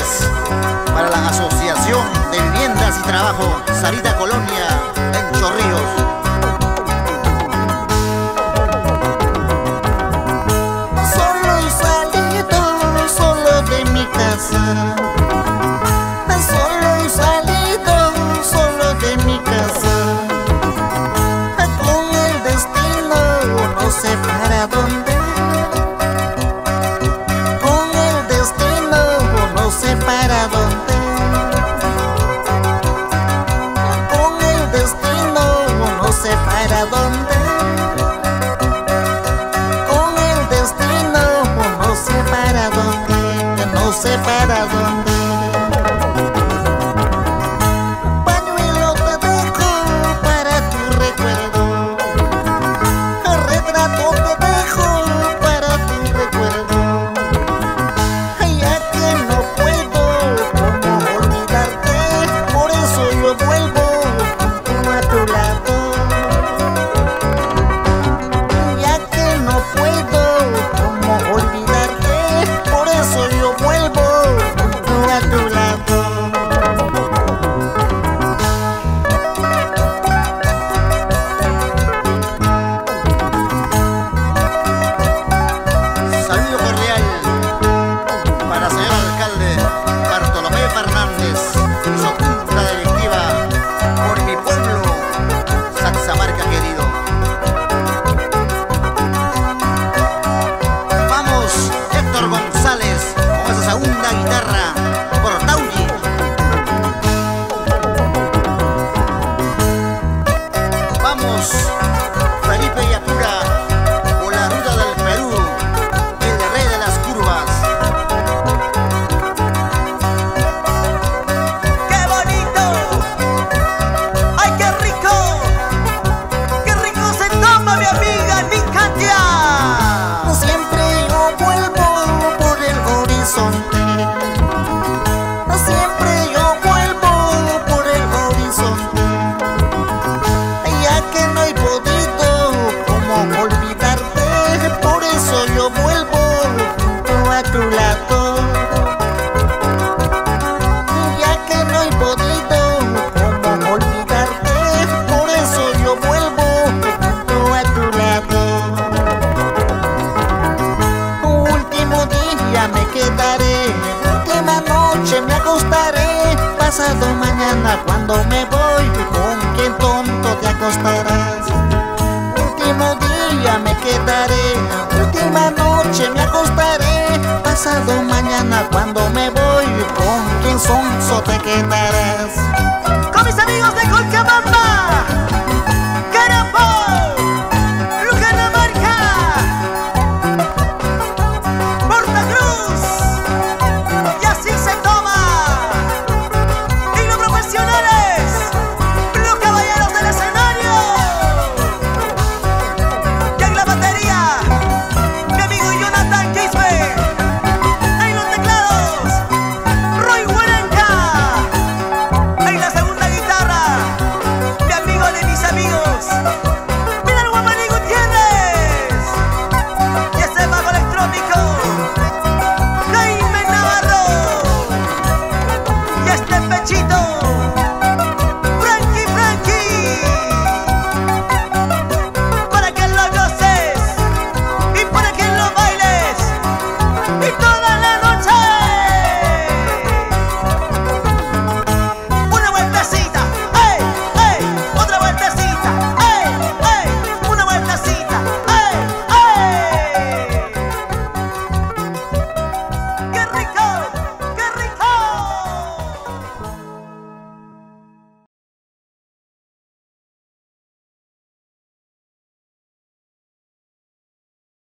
Fernández, para la Asociación de Viviendas y Trabajo Sarita Colonia en Chorrillos. Solo he salido, solo de mi casa. Solo he salido, solo de mi casa. Con el destino no sé para dónde. Con el destino no sé para dónde. Con el destino no sé para dónde. Con el destino no sé para dónde. No sé para dónde. Pañuelo te dejo para tu recuerdo. Retrato te dejo para tu recuerdo. Ya que no puedo como olvidarte, por eso yo vuelvo a tu lado. Ya que no puedo como olvidarte, por eso yo vuelvo a tu lado. Saludo cordial para el señor alcalde Bartolomé Fernández y su junta directiva por mi pueblo, Saxamarca querido. Vamos, Héctor González, con esa segunda guitarra por Tauli. Vamos, Felipe Yapura, por la ruta del Perú, el rey de las curvas. ¡Qué bonito! ¡Ay, qué rico! ¡Qué rico se toma, mi amiga, mi Katia! Siempre yo vuelvo por el horizonte. Siempre yo vuelvo por el horizonte. Ya que no he podido como olvidarte, por eso yo vuelvo a tu lado. Ya que no he podido como olvidarte, por eso yo vuelvo a tu lado. Último día me quedaré, última noche me acostaré. Pasado mañana cuando me voy, ¿con quién tonto te acostarás? Último día me quedaré, última noche me acostaré. Pasado mañana cuando me voy, ¿con quién sonso te quedarás? Con mis amigos de Colcabamba, Carapo, Lujanamarca, Porta Cruz, y así se toma. Y los profesionales, los caballeros del escenario. Y en la batería, mi amigo Jonathan Quispe. En los teclados, Roy Huerenca. En la segunda guitarra, mi amigo de mis amigos, Mira el Guamaní Gutiérrez. Y ese bajo electrónico, Jaime Navarro. Y este pechito.